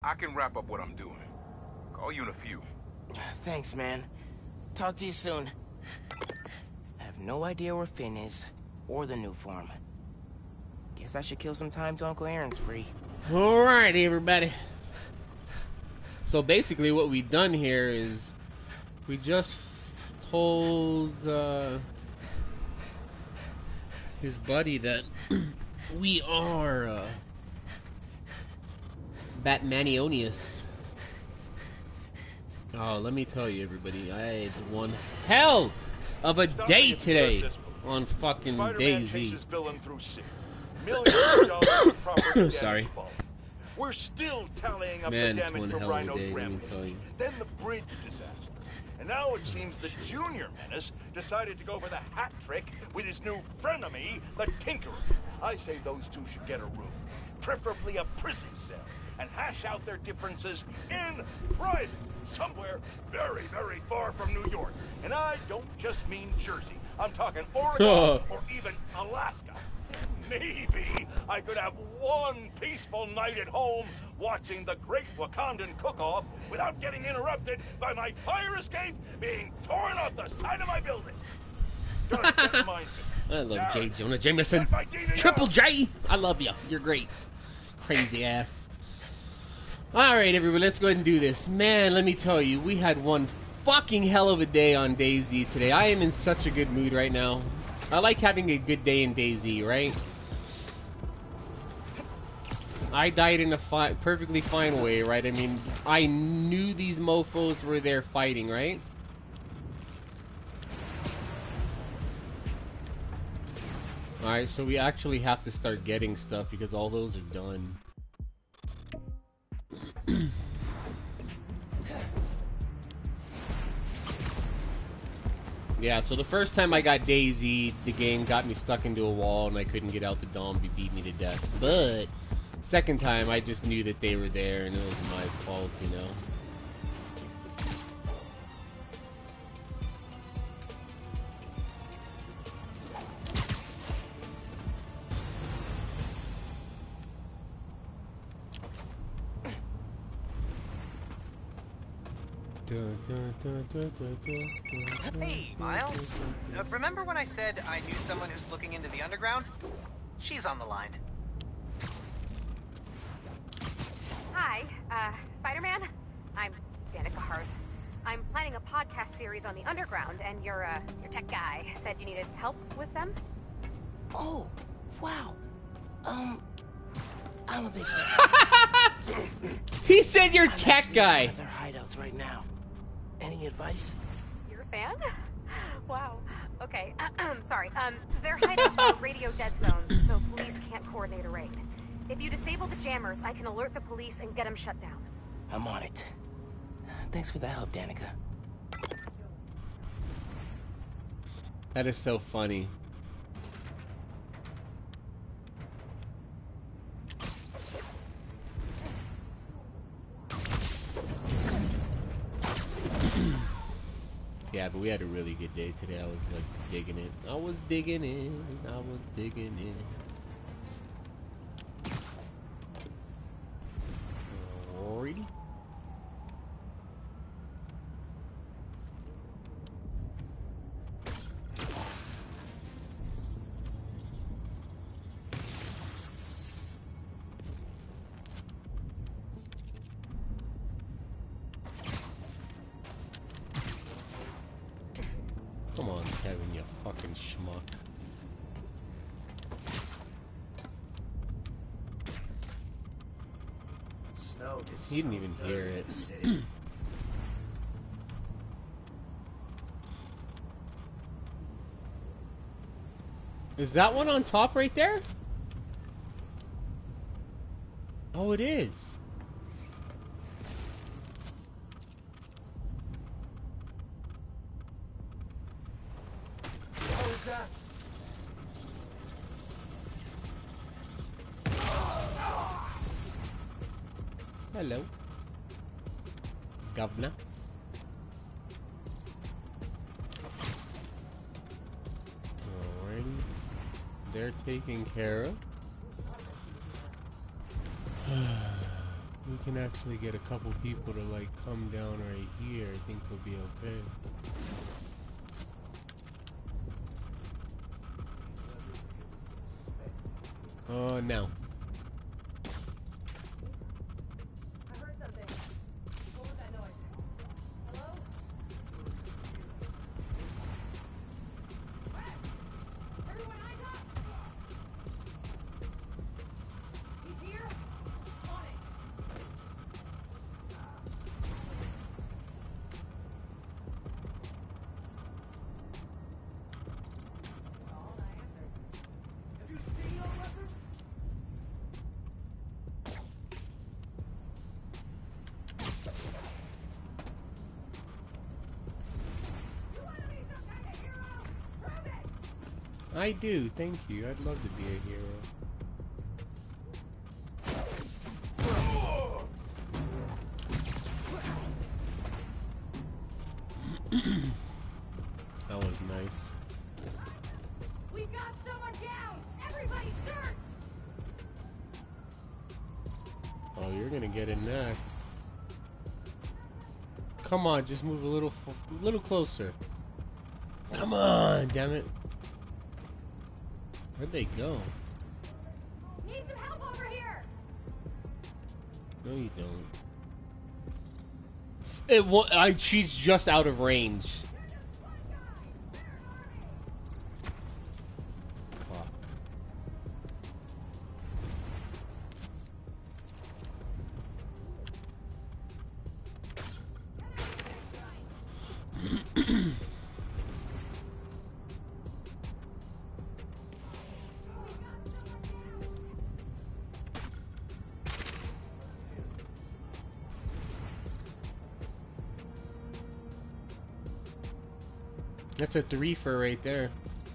I can wrap up what I'm doing. Call you in a few. Thanks, man. Talk to you soon. I have no idea where Finn is, or the new farm. Guess I should kill some time till Uncle Aaron's free. Alrighty, everybody. So basically what we've done here is we just told his buddy that we are Batmanionius. Oh, let me tell you, everybody, I had one hell of a day today on fucking DayZ. Sorry. We're still tallying up Man, the it's one damage from hell of a Rhino's day, let me rampage. tell you. Then the bridge disaster. And now it seems the Junior Menace decided to go for the hat trick with his new frenemy, the Tinkerer. I say those two should get a room, preferably a prison cell, and hash out their differences in private, somewhere very, very far from New York. And I don't just mean Jersey. I'm talking Oregon or even Alaska. Maybe I could have one peaceful night at home watching the Great Wakandan Cook-Off without getting interrupted by my fire escape being torn off the side of my building. That reminds me. I love J. Jonah Jameson. Check my DVR. Triple J! I love you. You're great. Crazy ass. Alright, everybody, let's go ahead and do this. Man, let me tell you, we had one fucking hell of a day on DayZ today. I am in such a good mood right now. I like having a good day in DayZ, right? I died in a perfectly fine way, right? I mean, I knew these mofos were there fighting, right? Alright, so we actually have to start getting stuff because all those are done. Yeah, so the first time I got DayZ, the game got me stuck into a wall and I couldn't get out the dome, beat me to death. But second time, I just knew that they were there and it was my fault, you know. Hey, Miles. Remember when I said I knew someone who's looking into the underground? She's on the line. Hi, Spider-Man? I'm Danica Hart. I'm planning a podcast series on the underground, and your tech guy said you needed help with them? Oh, wow. I'm a big fan. He said you're tech guy. At their hideouts right now. Any advice? You're a fan? Wow. Okay. Sorry. Their hideouts are radio dead zones, so police can't coordinate a raid. If you disable the jammers, I can alert the police and get them shut down. I'm on it. Thanks for the help, Danica. That is so funny. Yeah, but we had a really good day today. I was like digging it. I was digging it. I was digging it. Alrighty. Come on, Kevin, you fucking schmuck. He didn't even hear it. Is that one on top right there? Oh, it is. Hello, Governor. Alrighty, they're taken care of. We can actually get a couple people to like come down right here. I think we'll be okay. Oh, now. I heard something. What was that noise? Hello? Everyone eyes up! He's here? On it! Have you seen our weapons? You want to be some kind of hero? Prove it! I do, thank you. I'd love to be a hero. That was nice. We've got someone down! Everybody search! Oh, you're gonna get it next. Come on, just move a little closer. Come on, damn it. Where'd they go? Need some help over here! No, you don't. She's just out of range. Fuck. That's a 3-fer right there.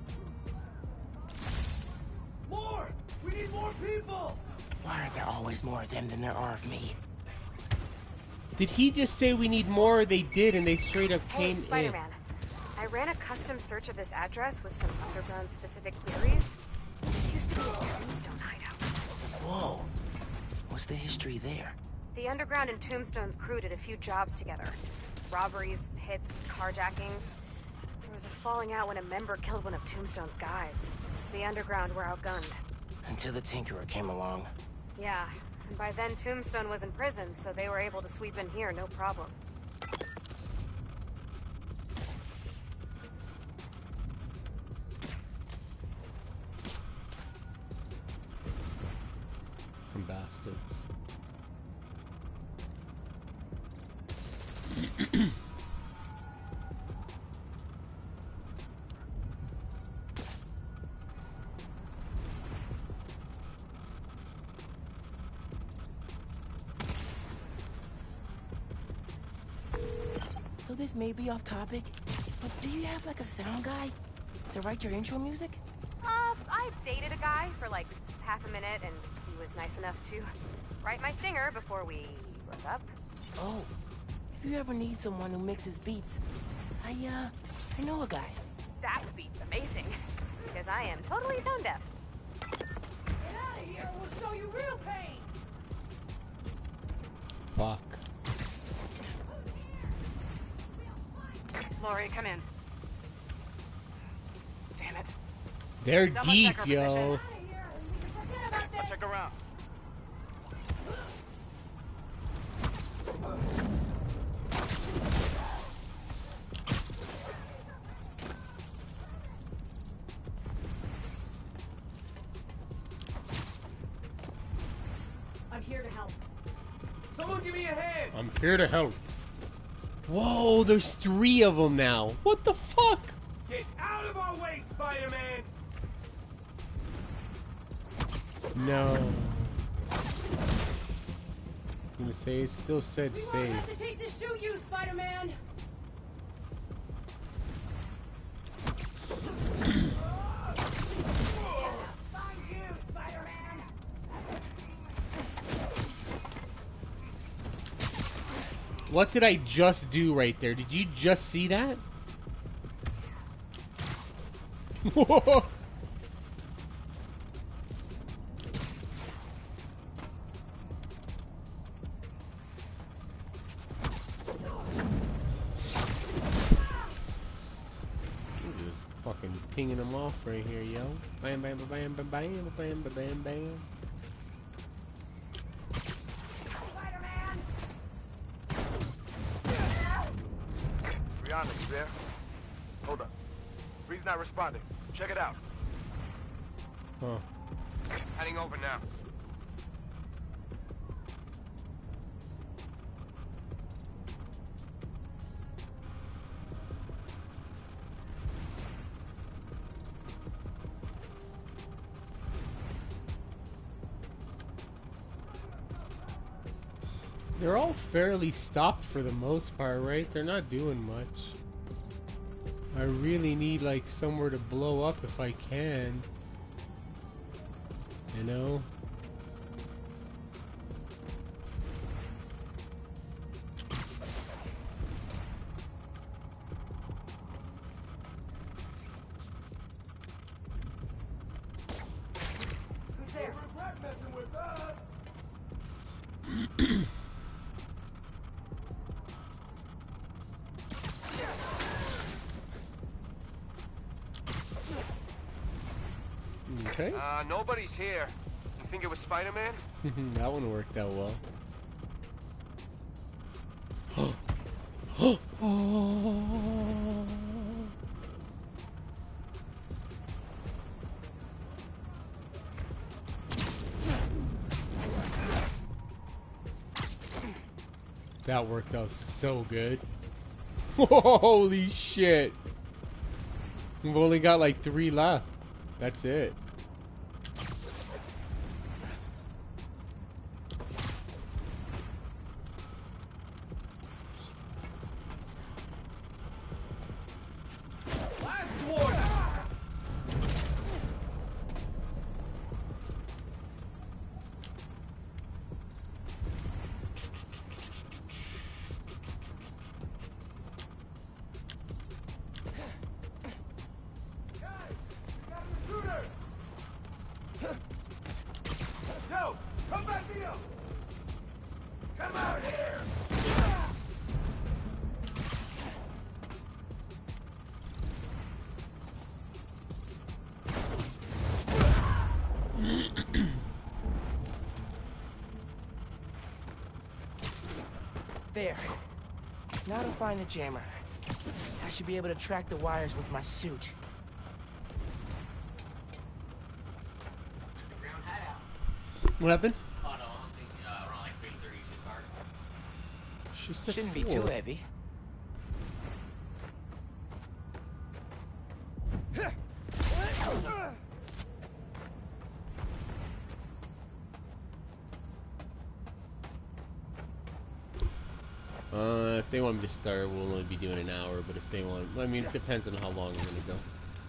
More! We need more people! Why are there always more of them than there are of me? Did he just say we need more? They did, and they straight up Hey, came Spider-Man. I ran a custom search of this address with some underground-specific queries. This used to be a Tombstone hideout. Whoa. What's the history there? The Underground and Tombstone's crew did a few jobs together. Robberies, hits, carjackings. There was a falling out when a member killed one of Tombstone's guys. The Underground were outgunned. Until the Tinkerer came along. Yeah, and by then Tombstone was in prison, so they were able to sweep in here, no problem. From bastards. So this may be off topic, but do you have like a sound guy to write your intro music? I dated a guy for like half a minute, and he was nice enough to write my stinger before we broke up. Oh, if you ever need someone who mixes beats, I know a guy. That would be amazing, because I am totally tone deaf. Get out of here, we'll show you real pain! Fuck. Laurie, come in. Damn it. They're Someone deep, check our yo. position. Forget about I'll this! check around. I'm here to help. Someone give me a hand! I'm here to help. Whoa, there's 3 of them now. What the fuck? Get out of our way, Spider-Man! No. I'm gonna say it still said We won't save. hesitate to shoot you, Spider-Man! Find you, Spider-Man! What did I just do right there? Did you just see that? Whoa. fucking pinging them off right here, yo. Bam, bam, bam, bam, bam, bam, bam, bam, bam. Spider-Man! Brianna, you there? Hold up. Bree's not responding. Check it out. Huh. Heading over now. They're all fairly stopped for the most part, right? They're not doing much. I really need like somewhere to blow up if I can. You know? Who's there? Okay. Nobody's here. You think it was Spider-Man? That one worked out well. That worked out so good. Holy shit. We've only got like 3 left. That's it. Yo! Come back here! Come out here! There. Now to find the jammer. I should be able to track the wires with my suit. What happened? Oh no, I think around like 3:30 should start. She said Shouldn't be 4. too heavy. If they want me to start, we'll only be doing an hour, but if they want, I mean, it depends on how long we're gonna go.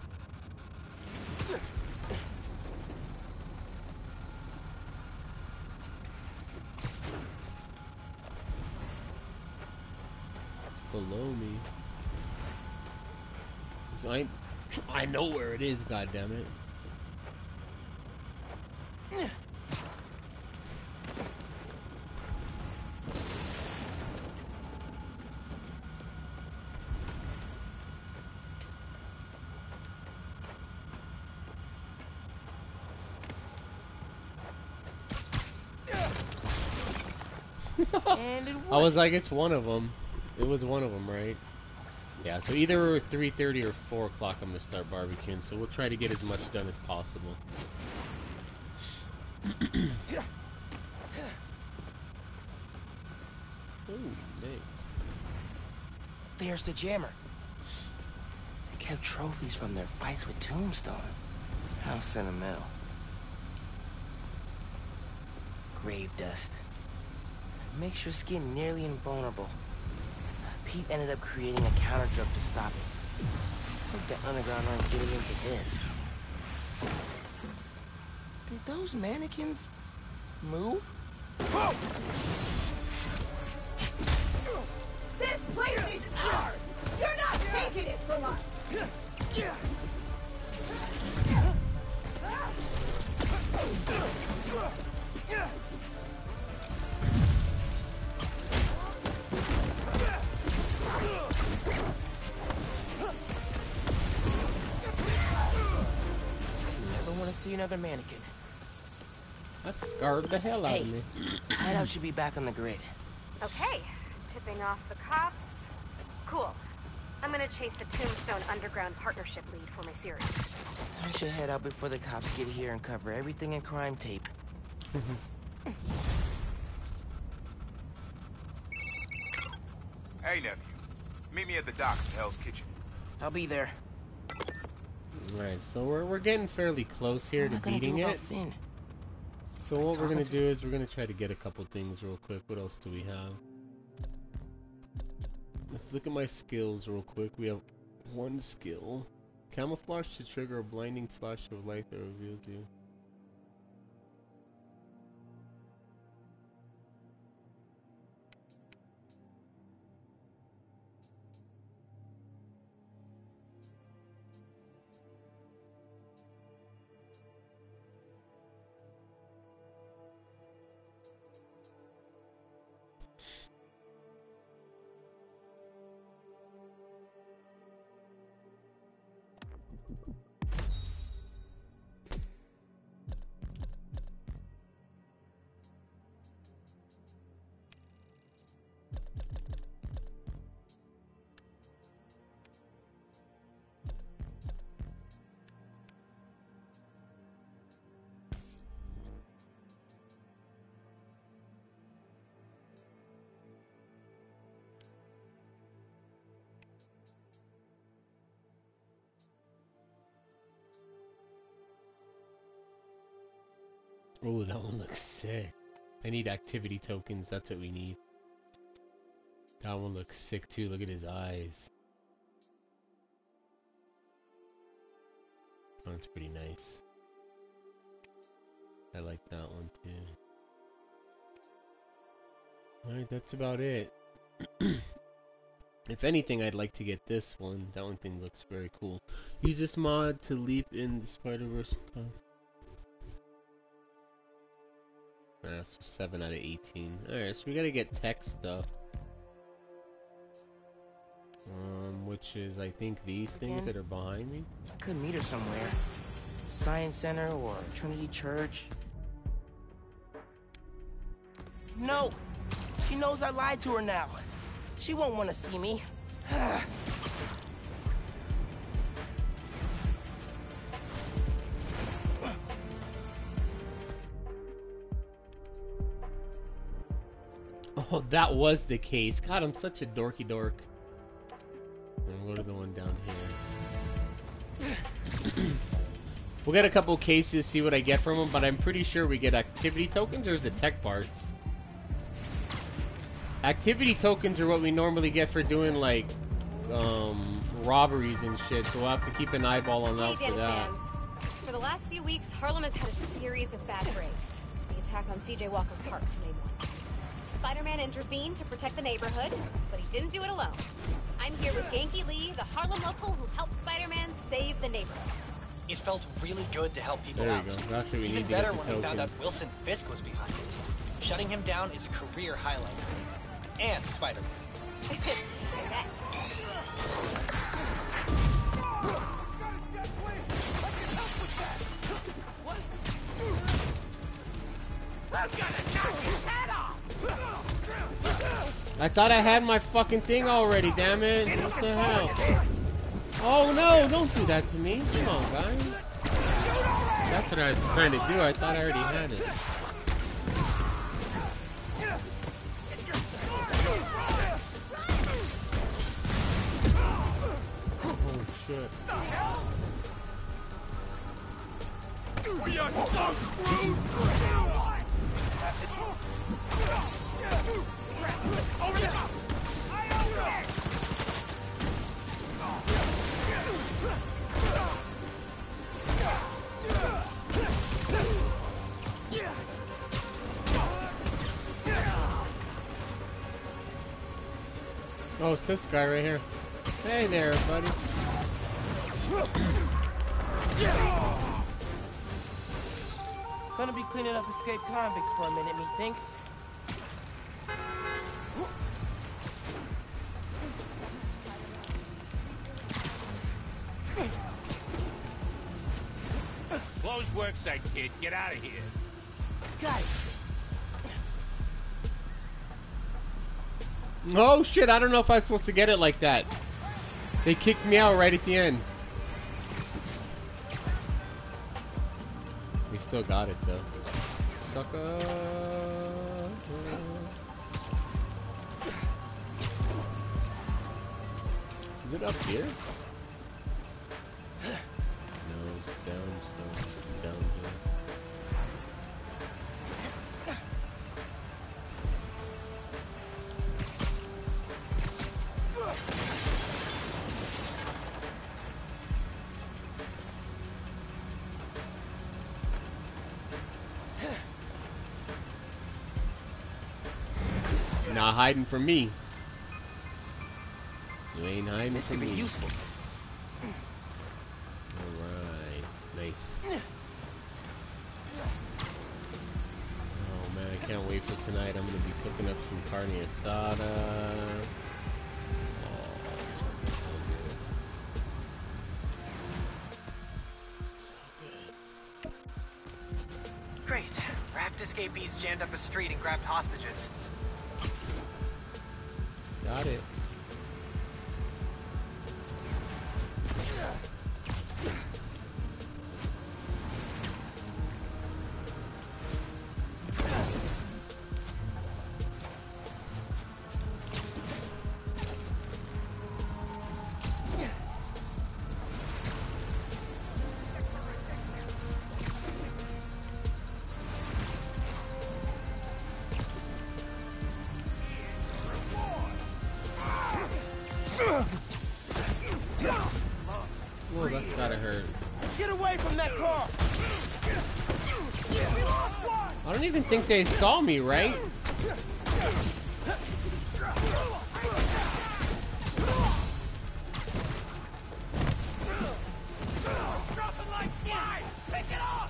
It's below me. So I know where it is, goddammit. And it I was like, it's one of them. It was one of them, right? Yeah, so either 3:30 or 4 o'clock I'm going to start barbecuing, so we'll try to get as much done as possible. Ooh, nice. There's the jammer. They kept trophies from their fights with Tombstone. How sentimental. Grave dust. Makes your skin nearly invulnerable. Pete ended up creating a counter drug to stop it. Hope the underground aren't getting into this. Did those mannequins move? This place is ours! You're not taking it from us! see another mannequin. That scared the hell out of me. Hideout should be back on the grid. Okay, tipping off the cops. Cool. I'm gonna chase the Tombstone Underground Partnership lead for my series. I should head out before the cops get here and cover everything in crime tape. Hey, nephew. Meet me at the docks at Hell's Kitchen. I'll be there. Alright, so we're getting fairly close here to beating it. Finn? So what we're gonna do is we're gonna try to get a couple things real quick. What else do we have? Let's look at my skills real quick. We have one skill. Camouflage to trigger a blinding flash of light that reveals you. Oh, that one looks sick. I need activity tokens, that's what we need. That one looks sick too, look at his eyes. Oh, that's pretty nice. I like that one too. Alright, that's about it. If anything, I'd like to get this one. That one thing looks very cool. Use this mod to leap in the Spider-Verse. So 7 out of 18. Alright, so we gotta get tech stuff. Which is, I think, these things that are behind me. I could meet her somewhere. Science Center or Trinity Church. No! She knows I lied to her now. She won't want to see me. Oh, that was the case. God, I'm such a dorky dork. We'll go to the one down here. We'll get a couple cases, see what I get from them, but I'm pretty sure we get activity tokens, or is it tech parts? Activity tokens are what we normally get for doing, like, robberies and shit, so we'll have to keep an eyeball on out for that. Fans. For the last few weeks, Harlem has had a series of bad breaks. The attack on C.J. Walker Park made one. Spider-Man intervened to protect the neighborhood, but he didn't do it alone. I'm here with Genki Lee, the Harlem local who helped Spider-Man save the neighborhood. It felt really good to help people There out. you go. That's what we Even need to better get the when we found out tokens. Wilson Fisk was behind it. Shutting him down is a career highlight. And Spider-Man. That's I thought I had my fucking thing already, damn it. What the hell? Oh no, don't do that to me. Come on, guys. That's what I was trying to do. I thought I already had it. Oh shit. We are so screwed from now on! Over the top! Oh, it's this guy right here. Hey there, buddy. Gonna be cleaning up escaped convicts for a minute, methinks. Close worksite, kid. Get out of here. Got it. Oh shit, I don't know if I'm supposed to get it like that. They kicked me out right at the end. We still got it though. Sucker. Is it up here? No, it's down, it's down here. Not hiding from me. You ain't hiding This from could me. be useful. Alright, nice. Oh man, I can't wait for tonight. I'm gonna be cooking up some carne asada. Oh, it's gonna be so good. So good. Great. Raft escapees jammed up a street and grabbed hostages. Got it. Whoa, that's gotta hurt. Get away from that car! I don't even think they saw me, right? Dropping like flies! Pick it up!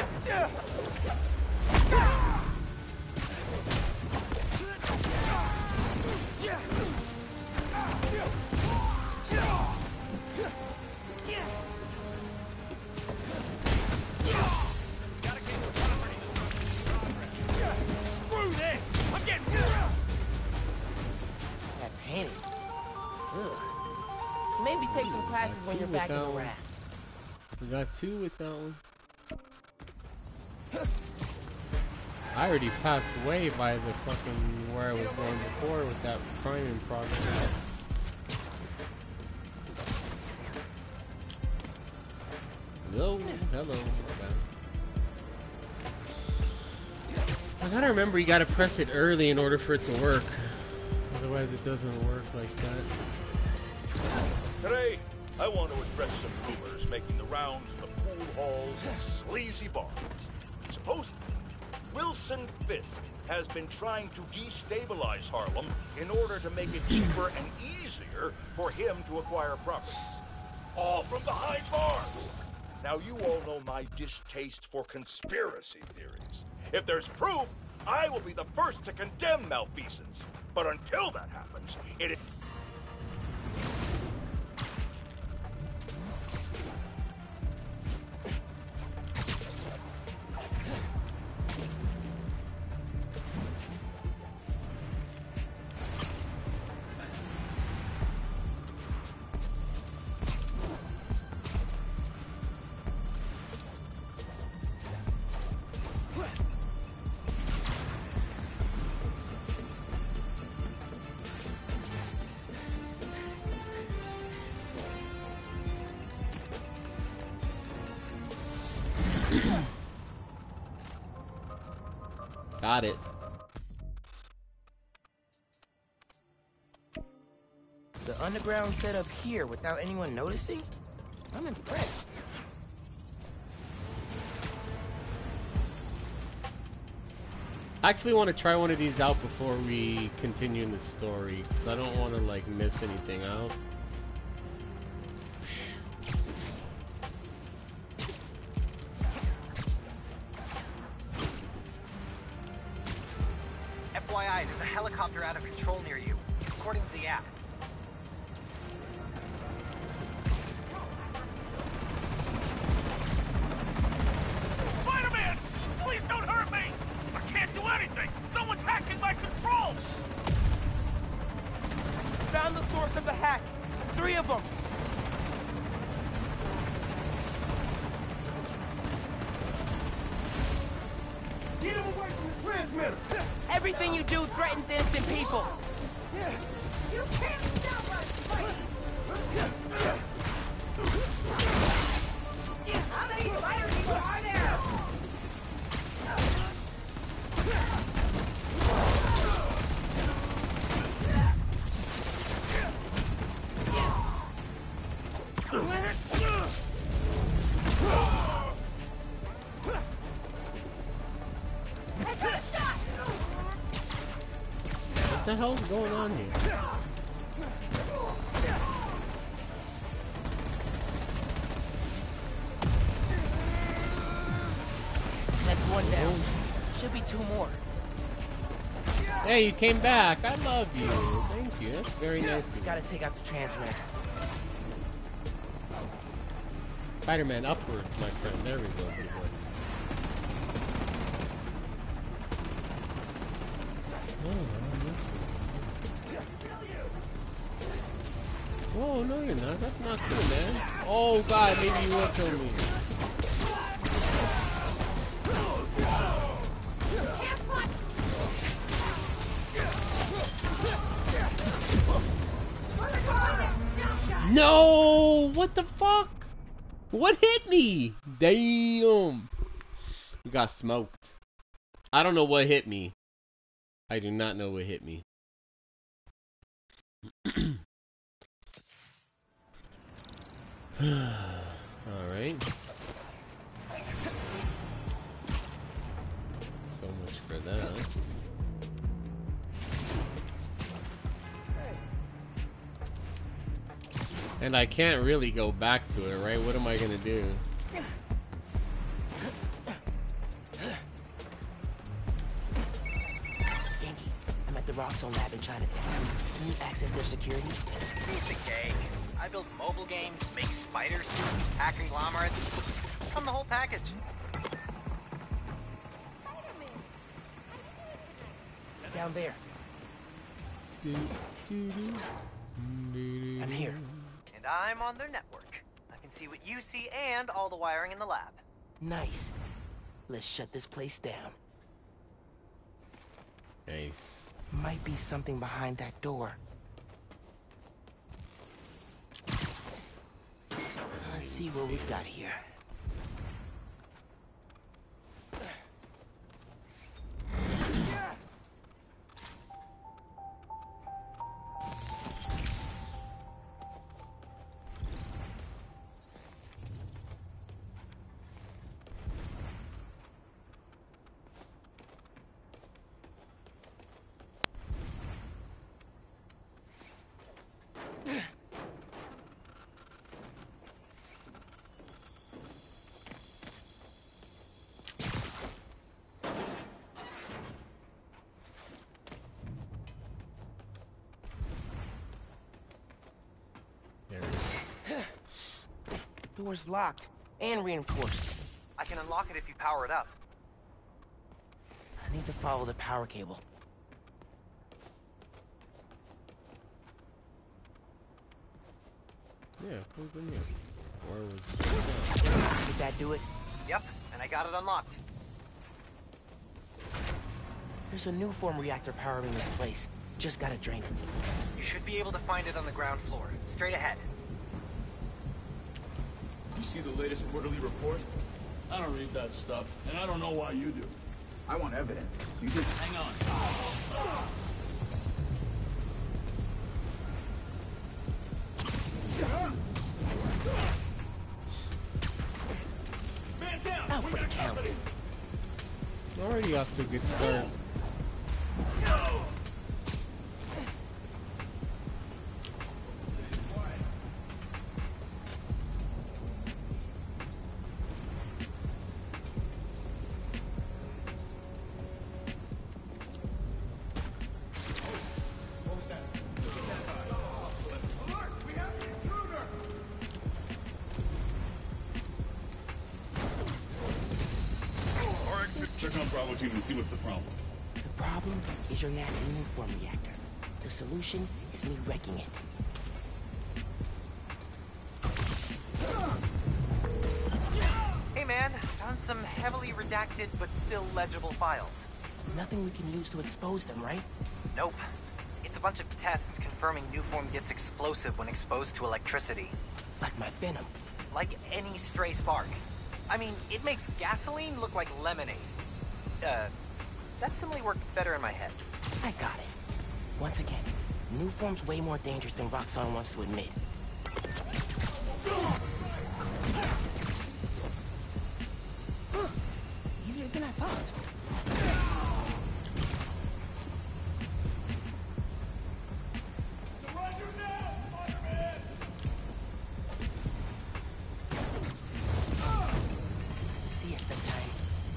Screw this! I'm getting That painting. Ugh. Maybe take some classes when you're back in the raft. We got two with that one. I already passed way by the fucking where I was going before with that crime in progress. Hello, hello. I gotta remember you gotta press it early in order for it to work. Otherwise it doesn't work like that. Today, I want to address some rumors making the rounds in the pool halls and sleazy bars. Supposedly, Wilson Fisk has been trying to destabilize Harlem in order to make it cheaper and easier for him to acquire properties. All from behind bars. Now, you all know my distaste for conspiracy theories. If there's proof, I will be the first to condemn malfeasance. But until that happens, it is... Got it. The underground set up here without anyone noticing? I'm impressed. I actually want to try one of these out before we continue in the story, because I don't want to like miss anything out. FYI, there's a helicopter out of control near you, according to the app. found the source of the hack. 3 of them. Get him away from the transmitter! Everything you do threatens innocent people. You can't stop us, Spidey! How many spider people are there? What the hell's going on here? That's 1 down. Should be 2 more. Hey, you came back. I love you. Thank you. That's very nice of you. Gotta take out the transmitter. Spider-Man upwards, my friend. There we go. Pretty good. Oh, no, you're not. That's not cool, man. Oh, God, maybe you will kill me. No! What the fuck? What hit me? Damn. We got smoked. I don't know what hit me. I do not know what hit me. Alright. So much for that. And I can't really go back to it, right? What am I gonna do? Dinky, I'm at the Roxxon lab in Chinatown. Can you access their security? Basic gag. I build mobile games, make spider suits, hack conglomerates. Come the whole package. Down there. I'm here. And I'm on their network. I can see what you see and all the wiring in the lab. Nice. Let's shut this place down. Nice. Might be something behind that door. Let's see what we've got here. Door's locked and reinforced. I can unlock it if you power it up. I need to follow the power cable. Yeah, put it in there. Or was Did that do it? Yep, and I got it unlocked. There's a new form reactor powering this place. Just gotta drain it. You should be able to find it on the ground floor. Straight ahead. You see the latest quarterly report? I don't read that stuff, and I don't know why you do. I want evidence. You just hang on. Man down! Out for the count. already off to a good start. Check on Bravo team and see what's the problem. The problem is your nasty uniform reactor. The solution is me wrecking it. Hey man, found some heavily redacted but still legible files. Nothing we can use to expose them, right? Nope. It's a bunch of tests confirming Nuform gets explosive when exposed to electricity. Like my venom. Like any stray spark. I mean, it makes gasoline look like lemonade. That simile worked better in my head. I got it. Once again, Nuform's way more dangerous than Roxxon wants to admit. Easier than I thought. Siesta time.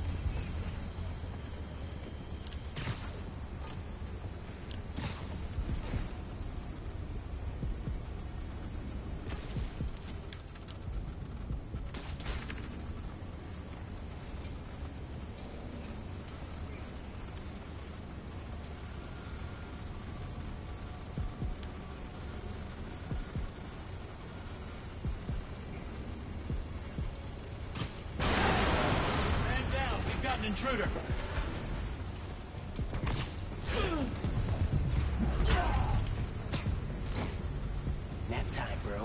An intruder. Nap time, bro.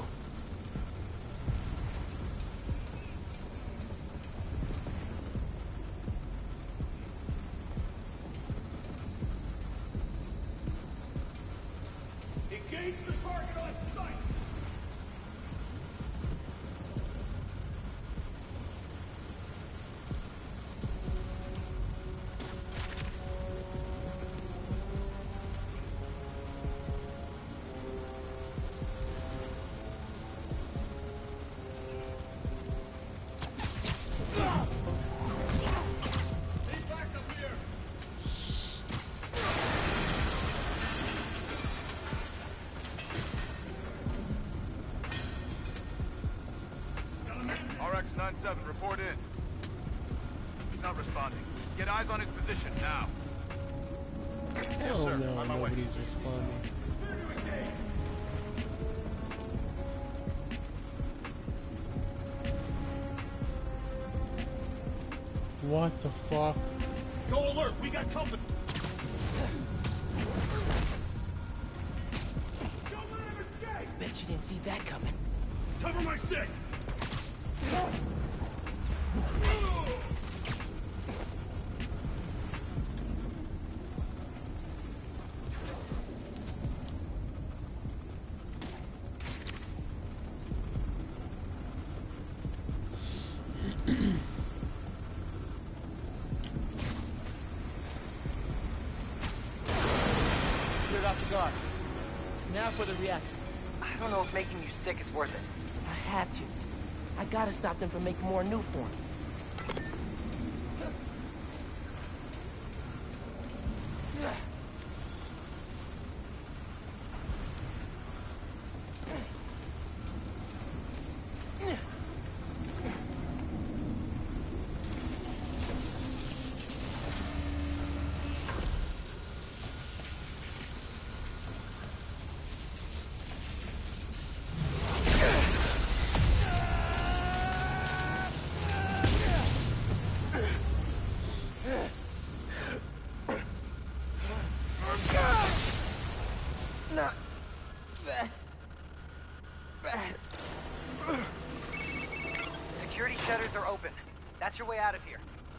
Engage the target on sight! RX-97, report in. He's not responding. Get eyes on his position, now. Hell sir. no, On my way. nobody's responding. What the fuck? Go alert, we got company. Don't let him escape! Bet you didn't see that coming. Cover my six! Cleared out the guards. Now for the reaction. I don't know if making you sick is worth it. I have to. I gotta stop them from making more Nuform. Not that bad. Security shutters are open. That's your way out of here.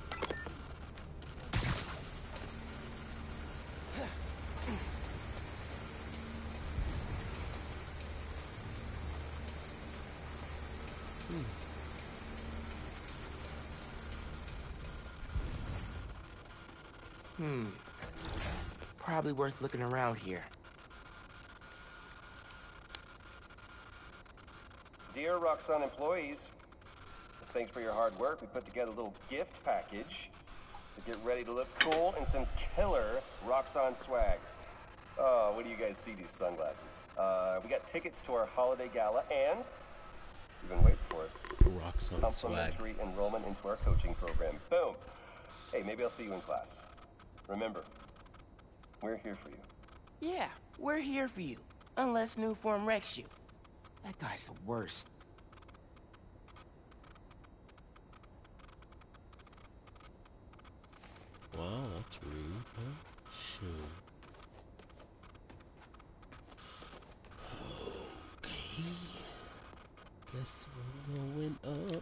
Probably worth looking around here. Dear Roxxon employees, as thanks for your hard work, we put together a little gift package to get ready to look cool in some killer Roxxon swag. Oh, what do you guys see, these sunglasses? We got tickets to our holiday gala and, you've been waiting for it, Roxxon swag. complimentary enrollment into our coaching program. Boom. Hey, maybe I'll see you in class. Remember, we're here for you. Yeah, We're here for you, unless Nuform wrecks you. That guy's the worst. Wow, that's rude, huh? Shoot. Okay. Guess we're going up.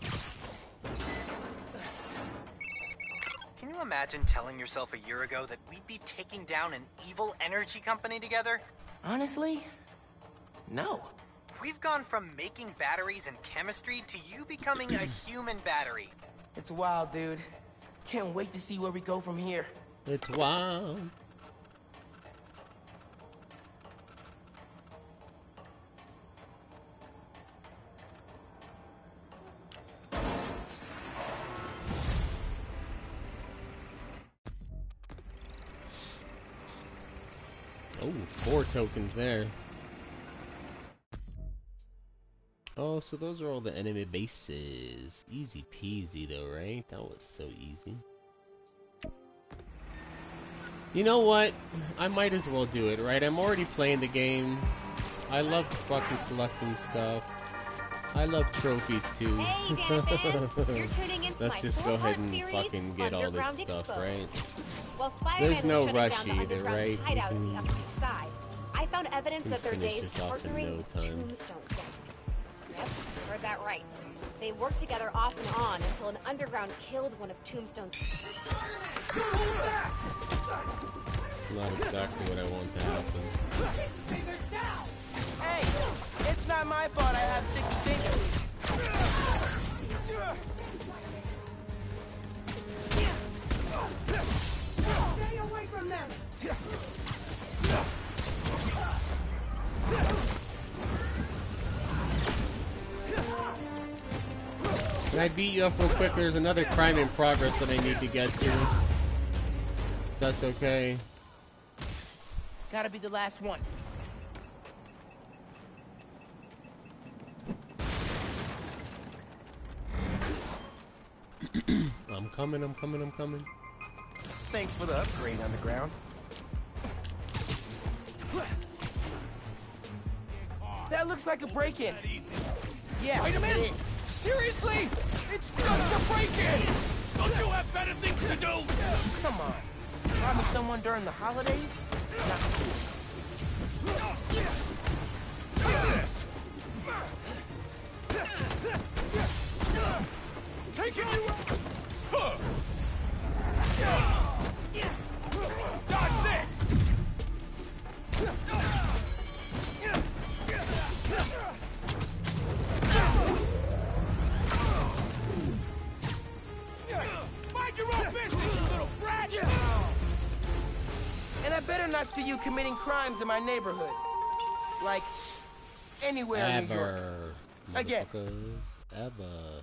Can you imagine telling yourself a year ago that we'd be taking down an evil energy company together? Honestly, no. We've gone from making batteries and chemistry to you becoming a human battery. It's wild, dude. Can't wait to see where we go from here. It's wild. Oh, 4 tokens there. Oh, so those are all the enemy bases. Easy peasy though, right? That was so easy. You know what? I might as well do it, right? I'm already playing the game. I love fucking collecting stuff. I love trophies too. Hey, Dana You're tuning into Let's my just go ahead and series, fucking get all this Underground stuff, right? While Spider-Man There's no was shutting rush down the either, underground right? hideout in the Upper East Side, I found evidence of their finish days this off in partnering no with time. Tombstone Gang. Yep, you heard that right. They worked together off and on until an underground killed one of Tombstone's... Not exactly what I want to happen. Hey, it's not my fault I have sticky fingers. Stay away from them! Can I beat you up real quick? There's another crime in progress that I need to get to. That's okay. Gotta be the last one. I'm coming. Thanks for the upgrade, Underground. That looks like a break-in. Yeah, Wait a minute! it is. Seriously? It's just a break-in! Don't you have better things to do? Come on. Robbing someone during the holidays? Not cool. Take this! Taking you out! Huh. Dodge this! Mind your own business, you little brat! And I better not see you committing crimes in my neighborhood. Like, anywhere in New York. Ever. Again. Motherfuckers. Ever.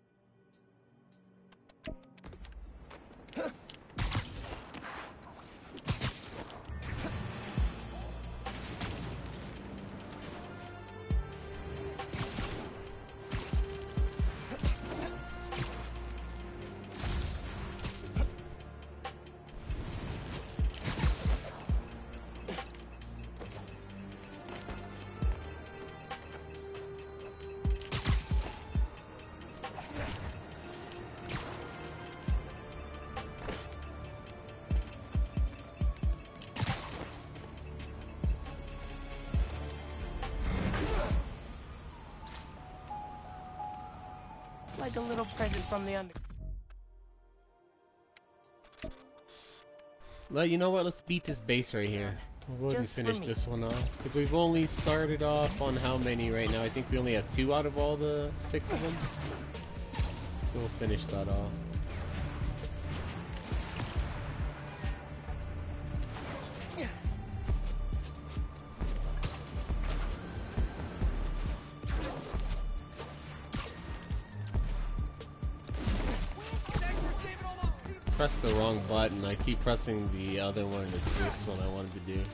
Like a little present from the under. Well, you know what? Let's beat this base right here. We'll go ahead and Just for finish me. this one off. Because we've only started off on how many right now? I think we only have 2 out of all the 6 of them. So we'll finish that off. Pressed the wrong button. I keep pressing the other one. It's this one I wanted to do.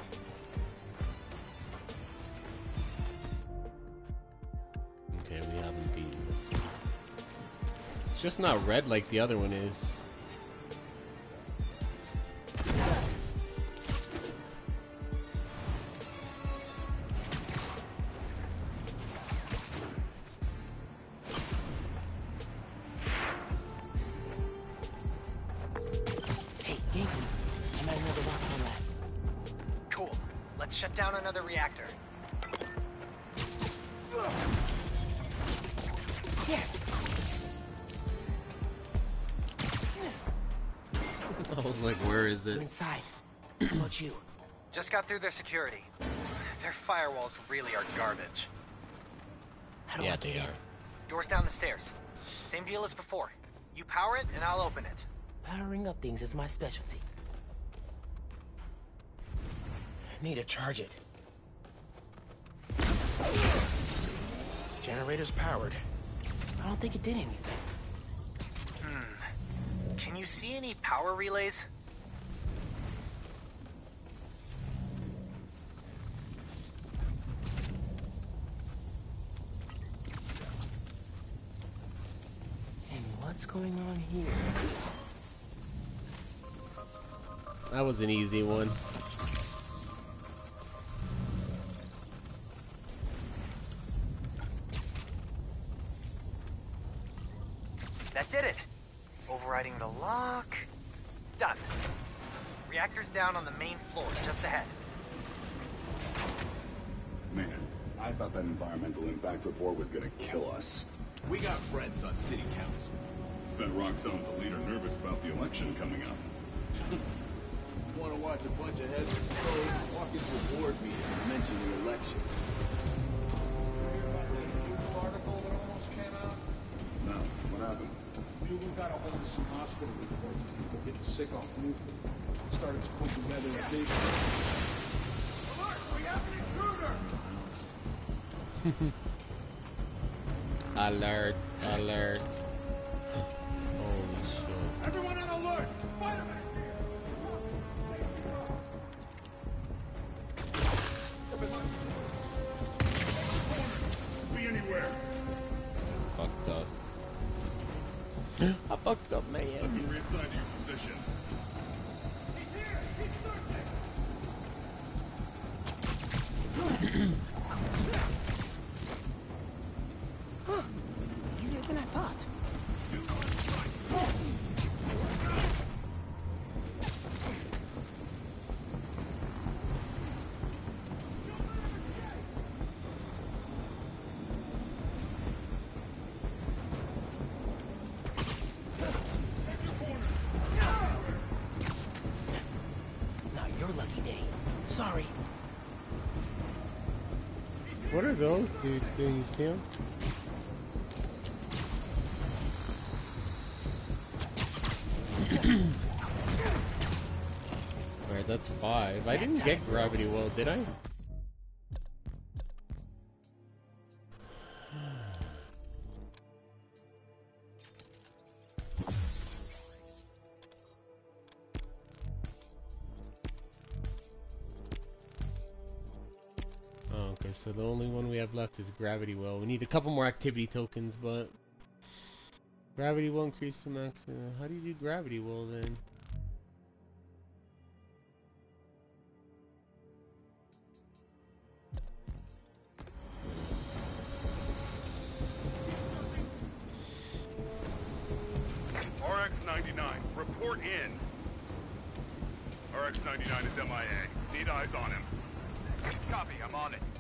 Okay, we have It's just not red like the other one is. Hey, Genki, I might know the Roxxon lab. Cool. Let's shut down another reactor. Yes! I was like, where is I'm it? inside. How about you? Just got through their security. Their firewalls really are garbage. How do I get in? Doors down the stairs. Same deal as before. You power it, and I'll open it. Powering up things is my specialty. Need to charge it. Generator's powered. I don't think it did anything. Can you see any power relays? And what's going on here? That was an easy one. That did it. Overriding the lock. Done. Reactor's down on the main floor, just ahead. Man, I thought that environmental impact report was gonna kill us. We got friends on city council. Bet Roxxon's a leader nervous about the election coming up. Want to watch a bunch of heads explode? Walk into a board meeting and mention the election. Hear about that news article that almost came out? No, what happened? Bugle got a hold of some hospital reports. People getting sick off roofing. Started to put together a big... Alert! We have an intruder! Alert, alert. Holy shit. Everyone on alert! Spider-Man! Be anywhere. Fucked up. I fucked up, man. Let me reassign to your position. He's here! He's Huh. Easier than I thought. Not your lucky day. Sorry. What are those dudes doing? You see them? Alright, that's 5. I didn't get gravity well, did I? Oh, okay, so the only one we have left is gravity well. We need a couple more activity tokens, but gravity will increase the max. How do you do gravity well then? RX-99, report in. RX-99 is MIA. Need eyes on him. Copy, I'm on it.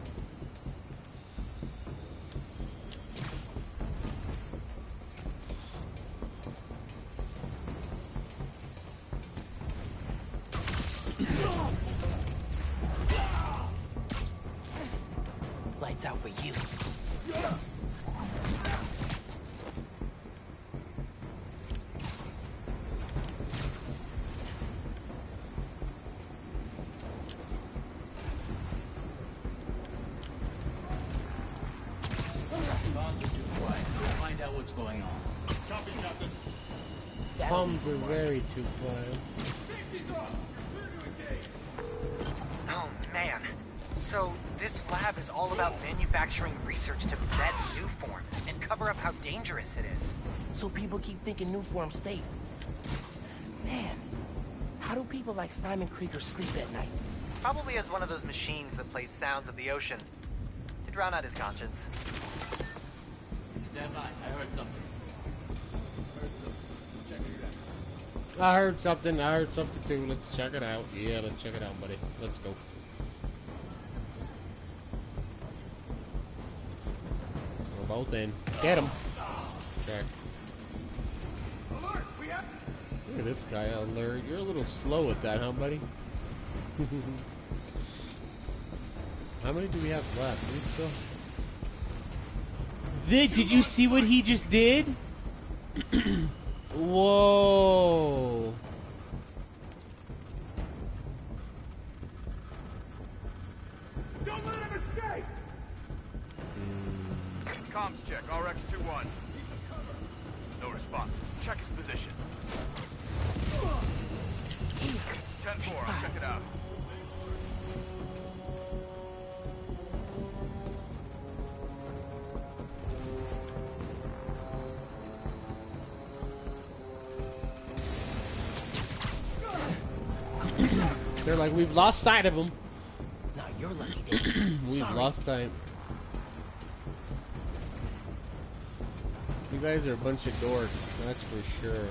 Lights out for you. Bombs are too quiet. Find out what's going on. Copy, Captain. Bombs are very too quiet. Oh, man. So, this lab is all about manufacturing research to vet new form and cover cover up how dangerous it is. So people keep thinking Newform's safe. Man, how do people like Simon Krieger sleep at night? Probably as one of those machines that plays sounds of the ocean to drown out his conscience. Stand by. I heard something. Check it out. I heard something too. Let's check it out. Yeah, let's check it out, buddy. Let's go. We're both in. Get him. Check. Look at this guy, Alert. You're a little slow with that, huh, buddy? How many do we have left? We still... Vic, did you see what he just did? Whoa. Don't let him escape! Comms check, RX-21. No response. Check his position. 10-4, I'll check it out. They're like, we've lost sight of him. No, you're lucky, Dave. We've Sorry. lost sight. You guys are a bunch of dorks, that's for sure.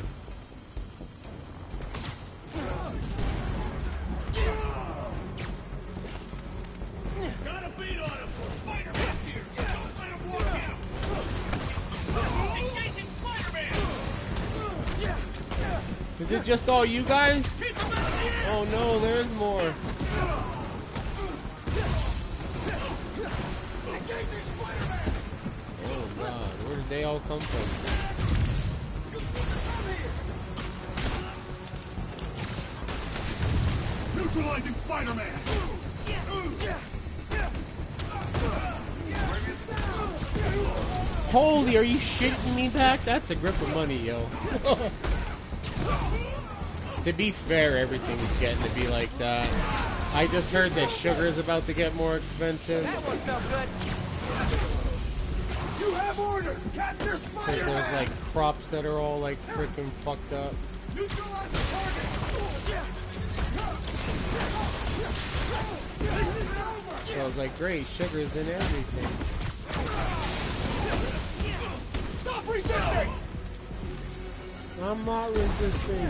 Got a beat on him! Spider-Man's here! Don't let him walk out! Engaging Spider-Man! Is it just all you guys? Oh no, there's more. Oh god, where did they all come from? Neutralizing Spider-Man! Holy, are you shitting me, Pac? That's a grip of money, yo. To be fair, everything's getting to be like that. I just heard that sugar is about to get more expensive. That one felt good. You have orders! Capture Spider-Man! There's like crops that are all like freaking fucked up. Neutralize the target! So I was like, great, sugar's in everything. Stop resisting! I'm not resisting.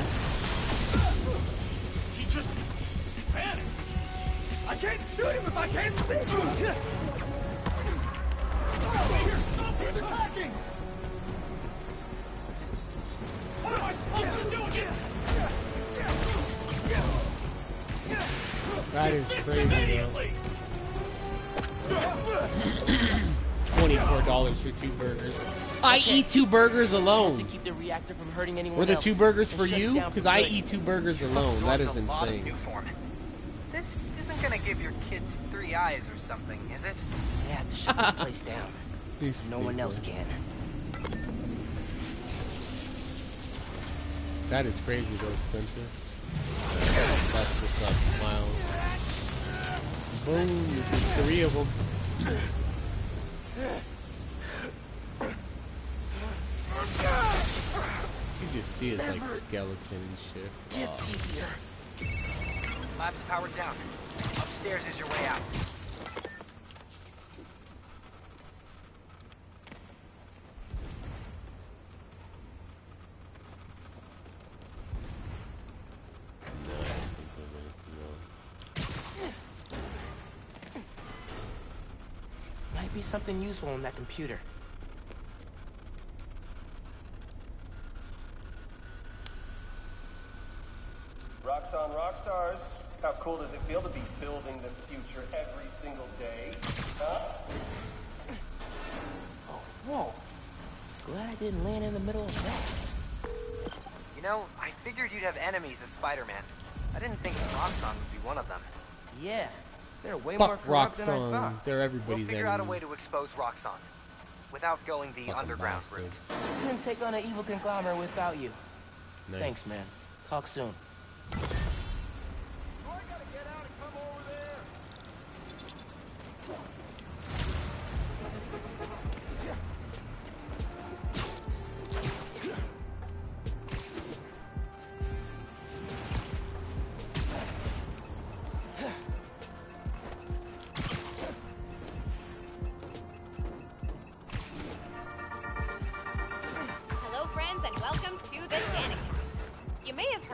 He just panicked! I can't shoot him if I can't see! Stop! He's attacking! What am I supposed to do again? That is crazy, though. $24 for 2 burgers. I eat 2 burgers alone. To keep the reactor from hurting anyone Were the else. 2 burgers for And shut it you? down Because for I good. eat 2 burgers alone. That is insane. Newform. This isn't gonna give your kids 3 eyes or something, is it? I have to shut this place down. These No one people. else can. That is crazy though, expensive. That's what's up, Miles. Boom, this is 3 of them. You just see his like skeleton and shit. Gets easier. Lab's powered down. Upstairs is your way out. Might be something useful on that computer. Roxxon Rockstars. How cool does it feel to be building the future every single day? Huh? Oh, whoa. Glad I didn't land in the middle of that. You know, I figured you'd have enemies as Spider-Man. I didn't think Roxxon would be one of them. Yeah, they're way more Fuck corrupt than I Roxxon. thought. They're We'll everybody's figure out a way enemies. to expose Roxxon without going the Fucking underground bastards. route. Couldn't take on an evil conglomerate without you. Nice. Thanks, man. Talk soon.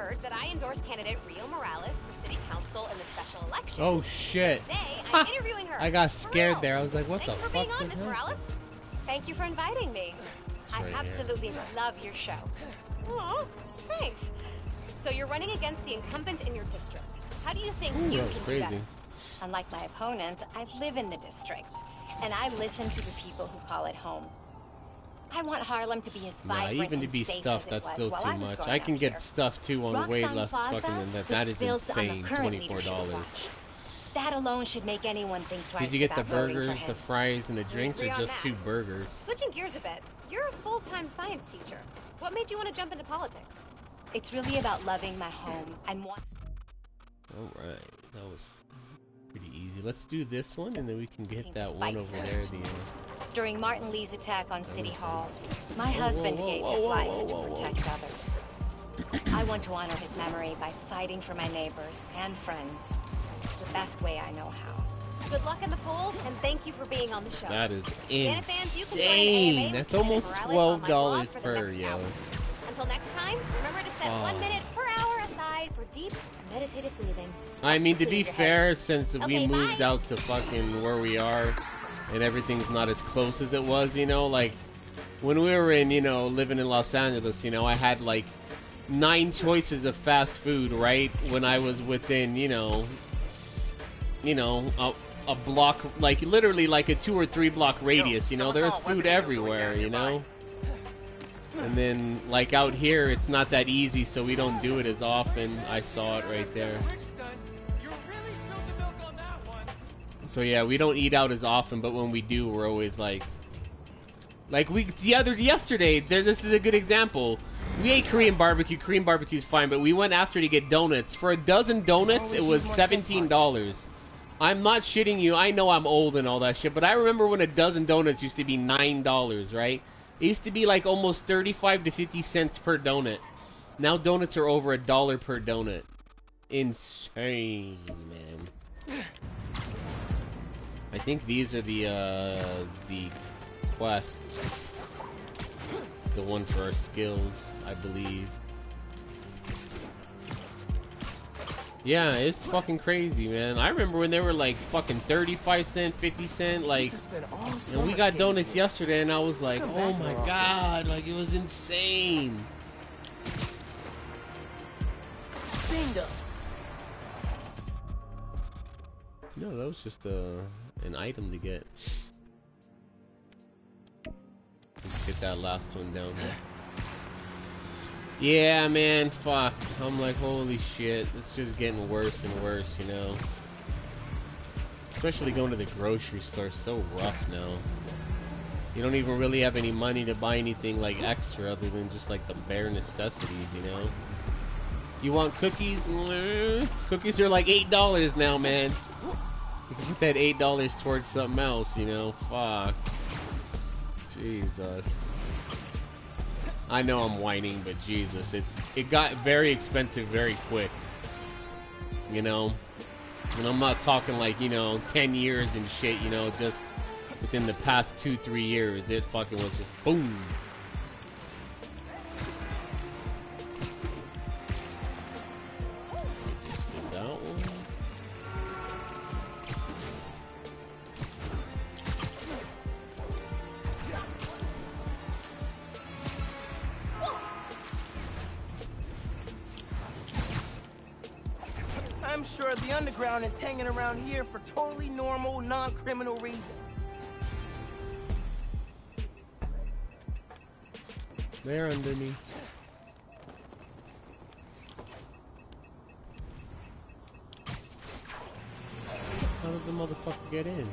heard that I endorsed candidate Rio Morales for city council in the special election. Oh shit. Today, I'm interviewing her. I got scared there. I was like, what Thank the you for being fuck on, is Miss that? Morales. Thank you for inviting me. I right here. absolutely love your show. Aw, thanks. So you're running against the incumbent in your district. How do you think Ooh, you that was can do crazy. better? Unlike my opponent, I live in the district, and I listen to the people who call it home. I want Harlem to be as Nah, vibrant even to and be safe stuffed, as it that's was still while too I was much. growing I can up get here. stuff too on way Roxanne less Plaza fucking than that. was That is built on the insane. current leadership's $24. watch. That alone should make anyone think twice Did you get the about voting for burgers, him. the fries, and the drinks, or agree on just that. 2 burgers? Switching gears a bit, you're a full-time science teacher. What made you want to jump into politics? It's really about loving my home and want. Alright, that was pretty easy. Let's do this one, and then we can get that one over there. During Martin Lee's attack on City Hall, my Whoa, husband whoa, gave whoa, his whoa, life whoa, to whoa, whoa. protect others. I want to honor his memory by fighting for my neighbors and friends the best way I know how. Good luck in the polls, and thank you for being on the show. That is Bandit fans, you can join an insane. AMA That's with almost Morales on my blog $12 for the per, next yo. hour. Until next time, remember to set 1 minute per hour aside for deep meditative breathing. I mean, to be Clear your fair, since we Okay, moved bye. out to fucking where we are, and everything's not as close as it was, you know, like, when we were in, you know, living in Los Angeles, you know, I had, like, 9 choices of fast food, right? When I was within, you know, a block, like, literally, like, a 2 or 3 block radius, you know, there's food everywhere, you know? And then, like, out here, it's not that easy, so we don't do it as often. I saw it right there. So yeah, we don't eat out as often, but when we do, we're always like yesterday. This is a good example. We ate Korean barbecue. Korean barbecue's fine, but we went after to get donuts. For a dozen donuts, it was $17. I'm not shitting you. I know I'm old and all that shit, but I remember when a dozen donuts used to be $9, right? It used to be like almost 35 to 50 cents per donut. Now donuts are over $1 per donut. Insane, man. I think these are the quests. The one for our skills, I believe. Yeah, it's fucking crazy, man. I remember when they were like fucking 35 cent, 50 cent, like, and we got donuts yesterday, and I was like, oh my god, like, it was insane. Bingo. No, that was just an item to get. Let's get that last one down there. Yeah, man, fuck. I'm like, holy shit, it's just getting worse and worse, you know? Especially going to the grocery store, so rough now. You don't even really have any money to buy anything, like, extra other than just, like, the bare necessities, you know? You want cookies? Cookies are like $8 now, man. You can put that $8 towards something else, you know? Fuck. Jesus. I know I'm whining, but Jesus, it got very expensive very quick. You know? And I'm not talking like, you know, 10 years and shit, you know, just within the past 2-3 years, it fucking was just boom. That one. I'm sure the underground is hanging around here for totally normal, non-criminal reasons. They're underneath. How did the motherfucker get in?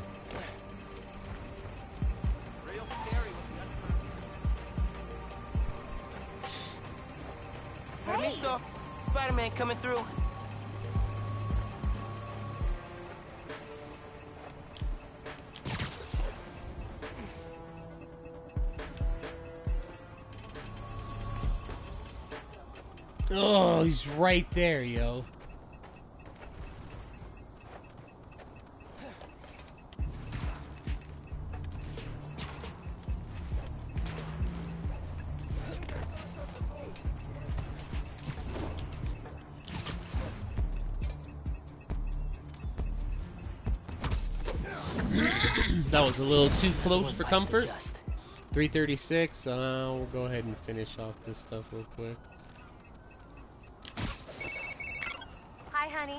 Permiso, Spider-Man coming through. Oh, he's right there, yo. That was a little too close for comfort. 3:36. We'll go ahead and finish off this stuff real quick. Hi, honey.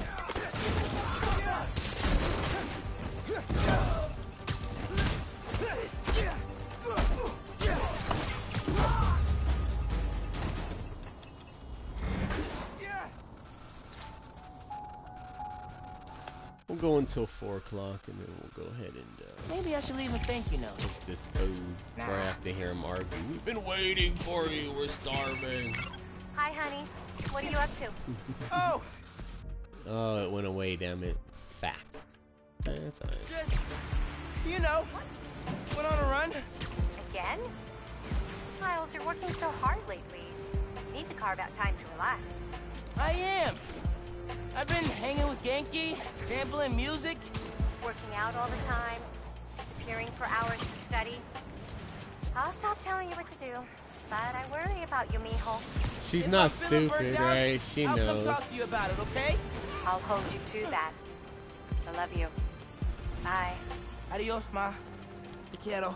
We'll go until 4 o'clock, and then we'll go ahead and maybe I should leave a thank you note. just go before I have to hear him argue. We've been waiting for you. We're starving. Hi, honey. What are you up to? Oh! Oh, it went away, damn it. Fact. That's alright. Just, you know, went on a run. Again? Miles, you're working so hard lately. You need to carve out time to relax. I am. I've been hanging with Genki, sampling music. Working out all the time. Disappearing for hours to study. I'll stop telling you what to do, but I worry about you, mijo. She's not stupid, right? She knows. I'll come talk to you about it, okay? I'll hold you to that. I love you. Bye. Adios, ma. Te quiero.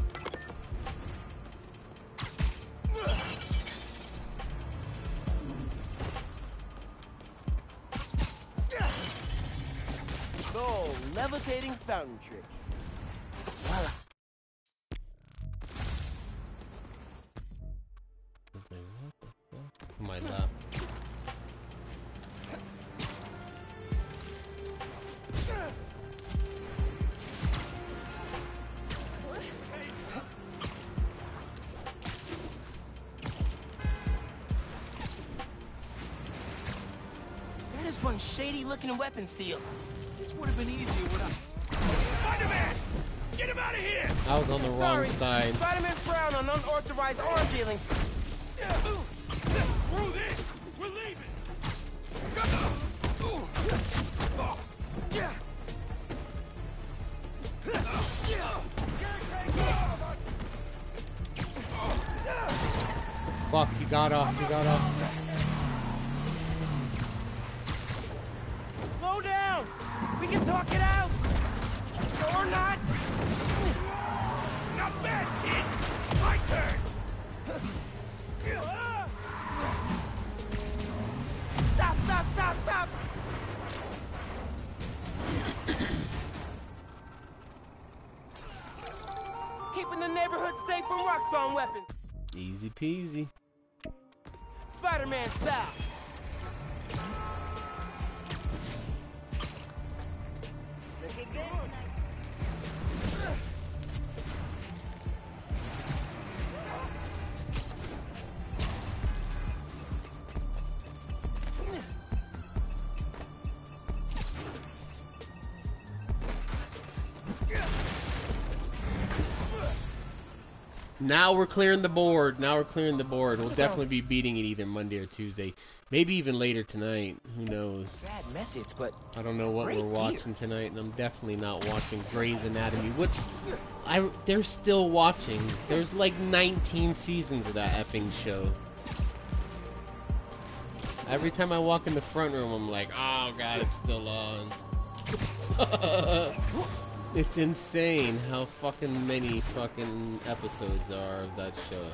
So, levitating fountain trick. Voila. To my left. That is one shady-looking weapon steal. This would have been easier without... Spider-Man! Get him out of here! I was on the wrong side. Spider-Man frown on unauthorized arm dealings. Through this! We're leaving! Fuck, you got off, you got off. Slow down! We can talk it out! Or not! Not bad, kid! My turn! Stop, stop, stop, stop! Keeping the neighborhood safe from Roxxon weapons. Easy peasy. Spider-Man style. Looking good tonight. Now we're clearing the board. Now we're clearing the board. We'll definitely be beating it either Monday or Tuesday. Maybe even later tonight. Who knows? Bad methods, but I don't know what we're watching tonight, and I'm definitely not watching Grey's Anatomy, which they're still watching. There's like 19 seasons of that effing show. Every time I walk in the front room, I'm like, oh god, it's still on. It's insane how fucking many fucking episodes there are of that show.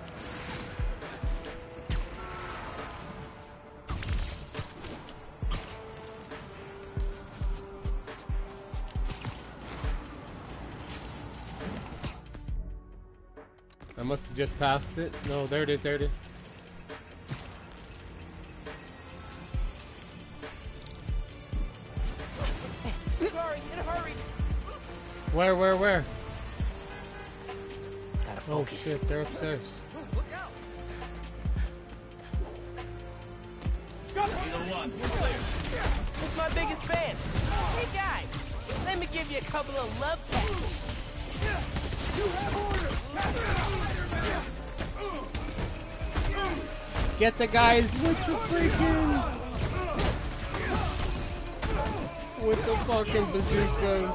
I must have just passed it. No, there it is, there it is. sorry, in a hurry. Where? Gotta Oh focus. shit, they're upstairs. Look out! Either one, we're clear. Who's my biggest fan? Hey guys, let me give you a couple of love taps. You have orders! Get the guys with the freaking... with the fucking bazookas.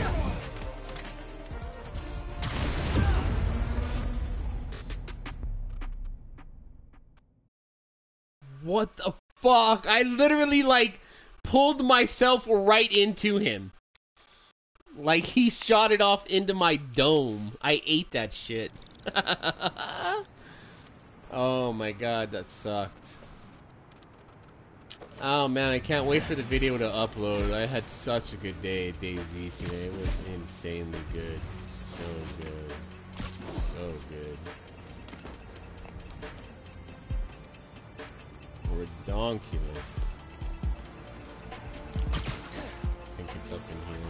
What the fuck? I literally, like, pulled myself right into him. Like he shot it off into my dome. I ate that shit. Oh my god, that sucked. Oh man, I can't wait for the video to upload. I had such a good day at DayZ today. It was insanely good. So good. So good. Redonkulous. I think it's up in here.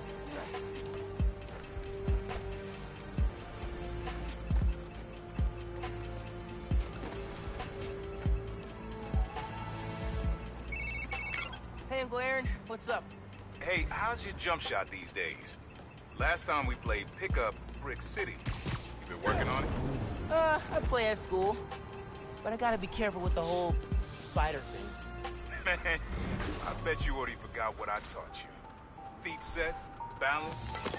Hey, Uncle Aaron, what's up? Hey, how's your jump shot these days? Last time we played pickup Brick City. You been working on it? I play at school, but I gotta be careful with the whole spider thing. Man, I bet you already forgot what I taught you. Feet set, balance.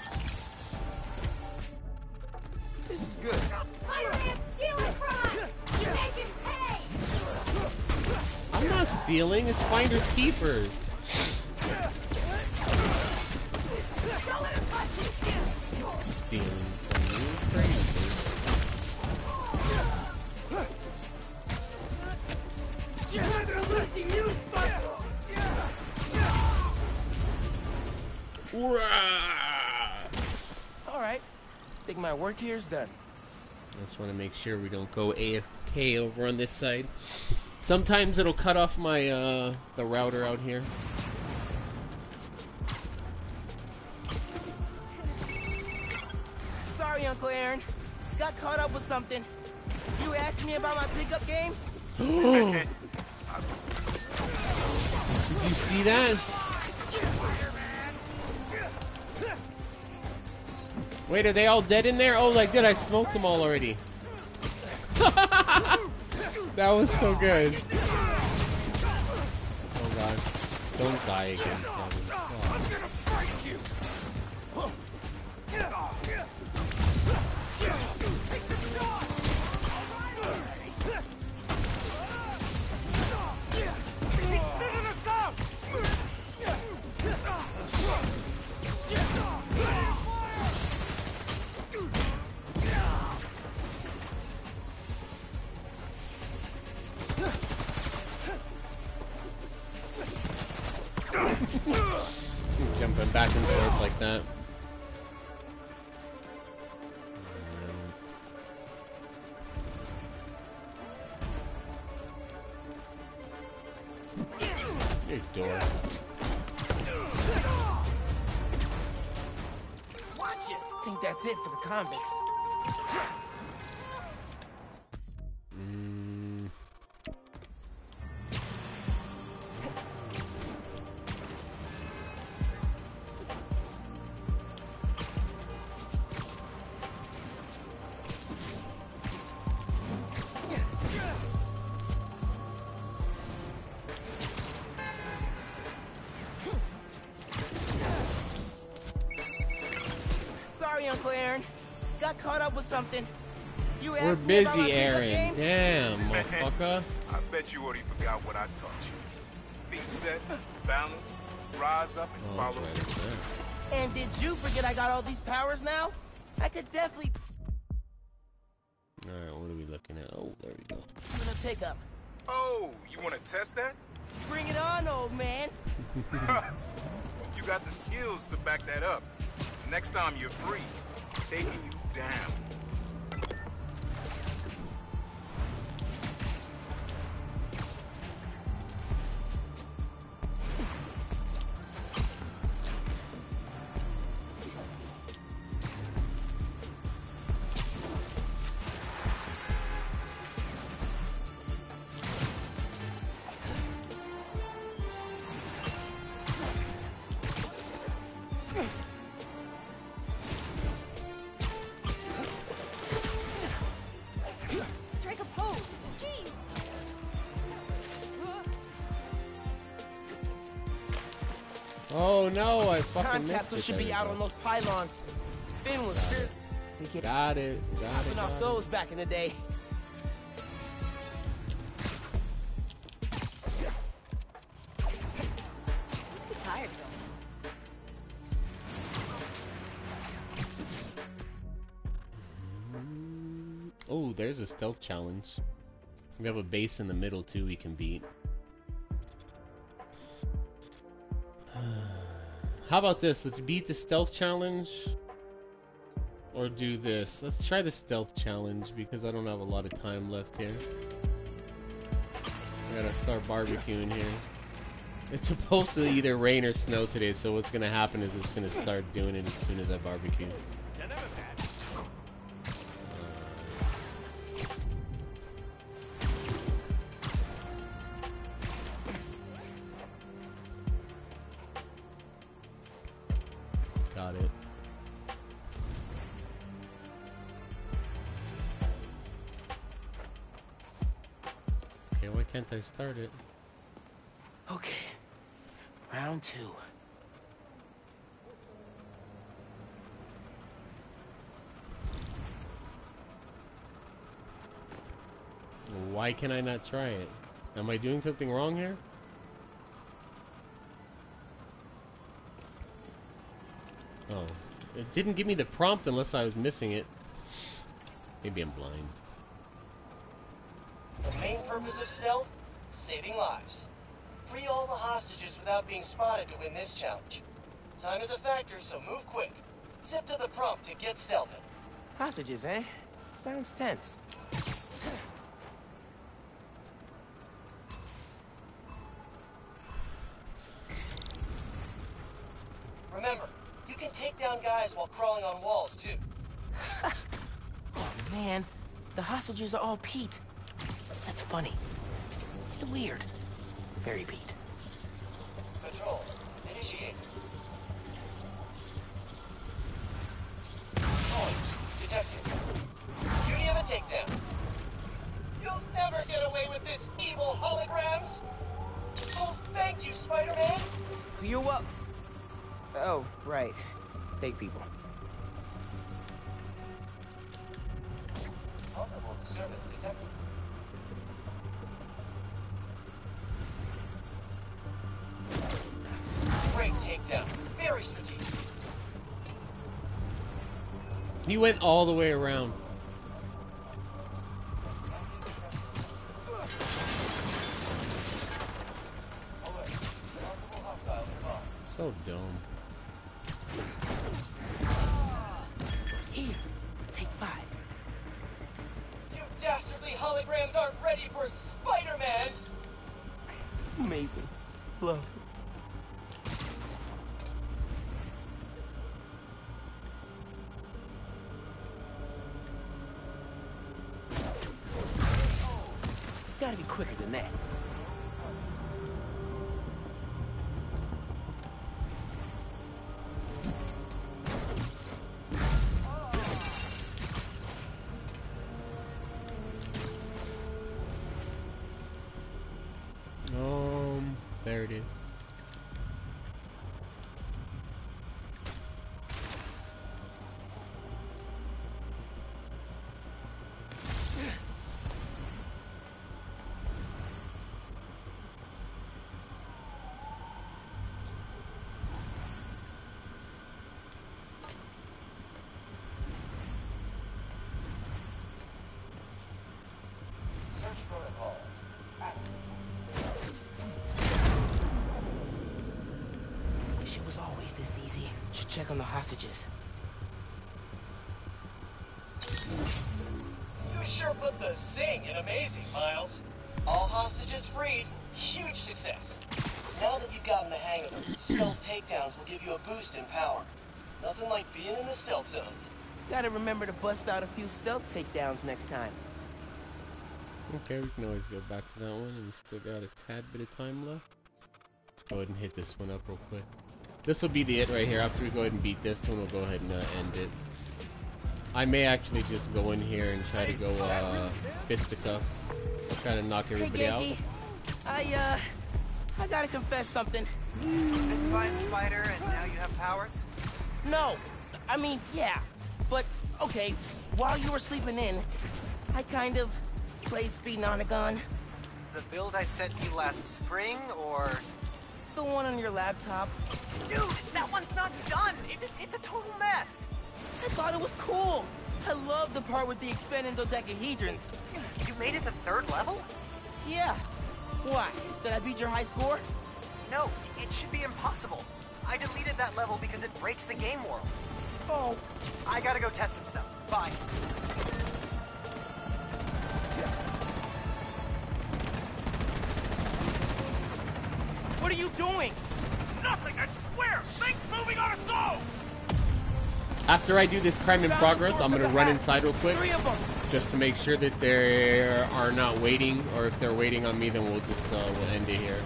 This is good. Spider-Man stealing from us! You make him pay! I'm not stealing, it's finders keepers. Stealing from you? Crazy. Alright, think my work here is done. I just want to make sure we don't go AFK over on this side. Sometimes it'll cut off my the router out here. Sorry, Uncle Aaron. Got caught up with something. You asked me about my pickup game? Did you see that? Wait, are they all dead in there? Oh, like, did I smoked them all already? That was so good. Oh god. Don't die again, Kevin. I'm gonna break you! Jumping back and forth like that. Your door. Watch it. Think that's it for the convicts. Uncle Aaron. Got caught up with something. You We're asked me about my busy, pickup Aaron. game? Damn, motherfucker. I bet you already forgot what I taught you. Feet set, balance, rise up, and follow. And did you forget I got all these powers now? I could definitely... Alright, what are we looking at? Oh, there we go. I'm gonna take up. Oh, you want to test that? Bring it on, old man. You got the skills to back that up. Next time you're free, taking you down. Strike a pose. Jeez. Oh no, I fucking Time missed capsule it. should There be we out go. on those pylons. Finn was Got it. popping off those back in the day. Let's get tired, Bill. there's a stealth challenge. We have a base in the middle too we can beat. How about this? Let's beat the stealth challenge. Or do this. Let's try the stealth challenge because I don't have a lot of time left here. I gotta start barbecuing here. It's supposed to either rain or snow today, so what's gonna happen is it's gonna start doing it as soon as I barbecue. Got it. Okay, why can't I start it? Okay. Round 2. Why can I not try it? Am I doing something wrong here? Oh. It didn't give me the prompt unless I was missing it. Maybe I'm blind. The main purpose of stealth? Saving lives. Free all the hostages without being spotted to win this challenge. Time is a factor, so move quick. Zip to the prompt to get stealthy. Hostages, eh? Sounds tense. Remember, you can take down guys while crawling on walls, too. Oh, man. The hostages are all Pete. That's funny. And weird. Very Pete. Patrol, initiate. Points, detected. Duty of a takedown. You'll never get away with this, evil holograms! Oh, thank you, Spider-Man! You're what? Oh, right. Fake people. Vulnerable disturbance detected. Great takedown. Very strategic. He went all the way around. So dumb. Here, take 5. You dastardly holograms aren't ready for Spider-Man! Amazing. Love. Gotta be quicker than that. There it is. Wish it was always this easy. Should check on the hostages. You sure put the zing in amazing, Miles. All hostages freed. Huge success. Now that you've gotten the hang of it, stealth takedowns will give you a boost in power. Nothing like being in the stealth zone. Gotta remember to bust out a few stealth takedowns next time. Okay, we can always go back to that one, and we still got a tad bit of time left. Let's go ahead and hit this one up real quick. This will be the it right here. After we go ahead and beat this one, we'll go ahead and end it. I may actually just go in here and try to go fisticuffs. Try to knock everybody out. I gotta confess something. Bitten by a spider and now you have powers? No, I mean, yeah. But, okay, while you were sleeping in, I kind of played Speed Nonagon. The build I sent you last spring, or...? The one on your laptop. Dude, that one's not done! It's a total mess! I thought it was cool! I love the part with the expanding dodecahedrons. You made it to 3rd level? Yeah. Why? Did I beat your high score? No, it should be impossible. I deleted that level because it breaks the game world. Oh. I gotta go test some stuff. Bye. What are you doing? Nothing, I swear! Things moving on its own! After I do this crime in progress, I'm gonna run inside real quick, just to make sure that they are not waiting, or if they're waiting on me, then we'll just we'll end it here.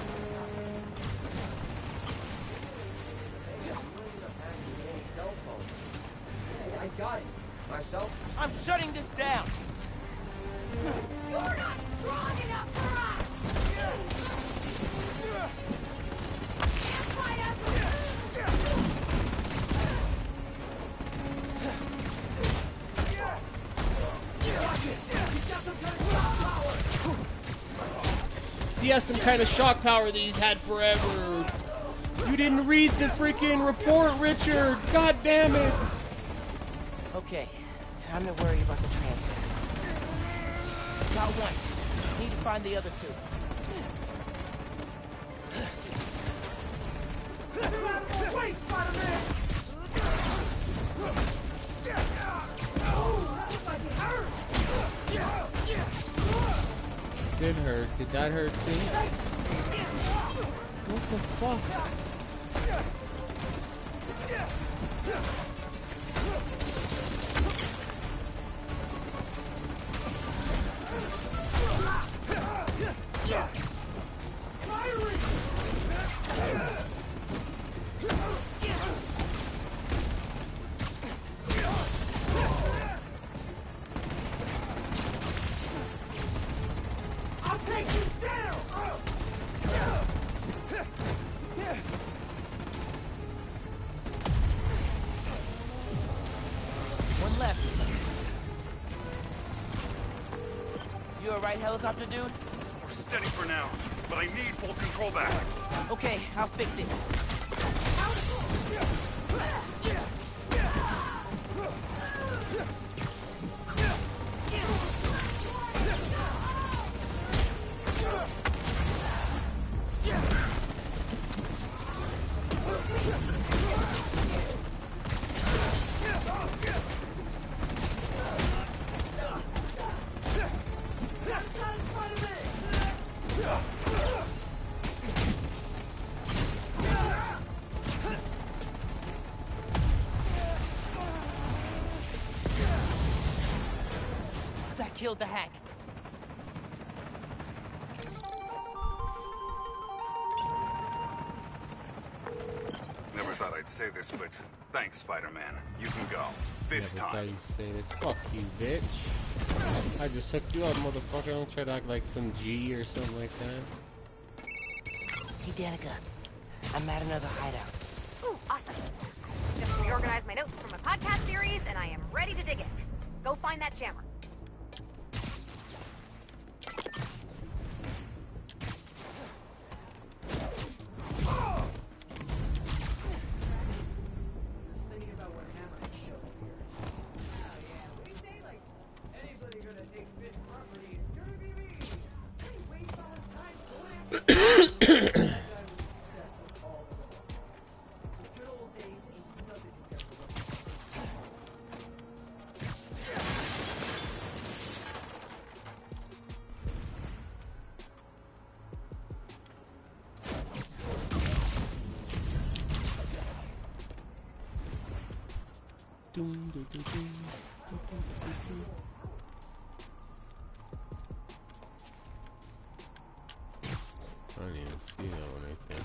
I got it. Myself? I'm shutting this down. You're not strong enough for us! Can't fight us! He has some kind of shock power that he's had forever. You didn't read the freaking report, Richard. God damn it. Okay, time to worry about the transfer. Got one. Need to find the other two. Wait, Spider-Man! Did hurt. Did that hurt too? What the fuck? I'll take you down! One left. You alright, helicopter dude? We're steady for now, but I need full control back. Okay, I'll fix it. That killed the hack. Never thought I'd say this, but thanks, Spider-Man. You can go. This Never time. thought you'd say this. Fuck you, bitch. I just hooked you up, motherfucker. Don't try to act like some G or something like that. Hey, Danica. I'm at another hideout. Ooh, awesome. Just reorganized my notes from a podcast series, and I am ready to dig in. Go find that jammer. I didn't even see that one right there.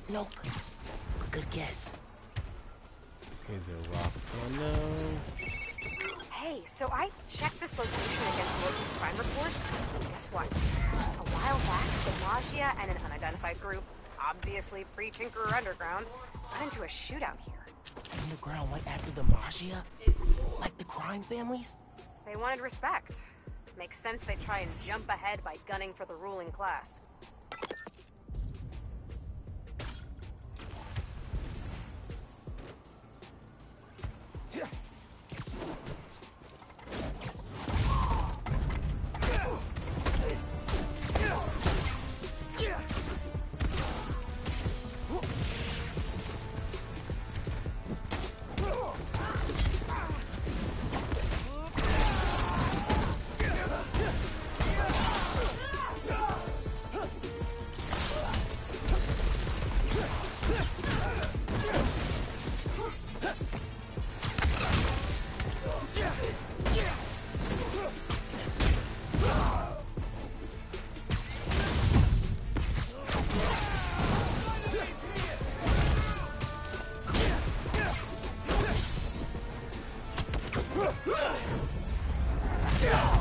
Nope. Good guess. These are Roxxon now. Hey, so I checked this location against local crime reports. Guess what? A while back, the Maggia and an unidentified group, obviously pre-Tinkerer Underground, got into a shootout here. Underground went after the Maggia? Like the crime families? They wanted respect. Makes sense they try and jump ahead by gunning for the ruling class. Yeah!